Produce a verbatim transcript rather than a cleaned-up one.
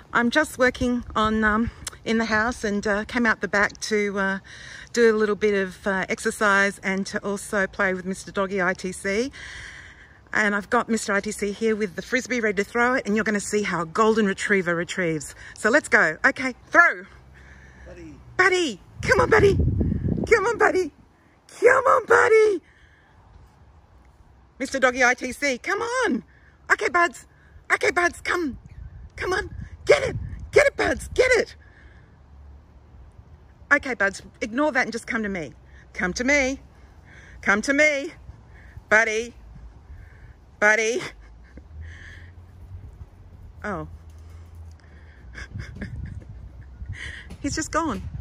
I'm just working on um, in the house and uh, came out the back to uh, do a little bit of uh, exercise and to also play with Mister Doggy I T C. And I've got Mister I T C here with the frisbee ready to throw it, and you're going to see how a golden retriever retrieves. So let's go. Okay, throw. Buddy. Buddy. Come on, buddy. Come on, buddy. Come on, buddy. Mister Doggy I T C, come on. Okay, buds. Okay, buds, come. Come on. Get it. Get it, buds. Get it. Okay, buds, ignore that and just come to me. Come to me. Come to me. Buddy. Buddy. Oh. He's just gone.